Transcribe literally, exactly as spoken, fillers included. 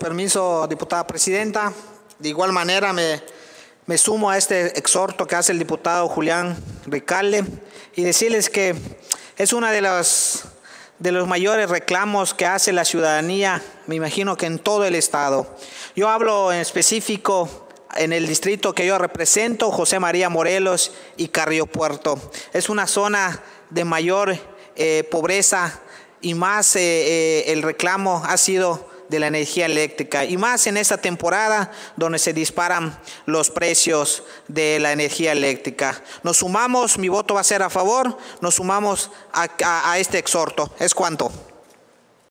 permiso, diputada presidenta. De igual manera me, me sumo a este exhorto que hace el diputado Julián Ricalde y decirles que es una de las de los mayores reclamos que hace la ciudadanía, me imagino que en todo el estado. Yo hablo en específico en el distrito que yo represento, José María Morelos y Carrillo Puerto. Es una zona de mayor eh, pobreza y más eh, eh, el reclamo ha sido de la energía eléctrica y más en esta temporada donde se disparan los precios de la energía eléctrica. Nos sumamos, mi voto va a ser a favor, nos sumamos a, a, a este exhorto. Es cuanto.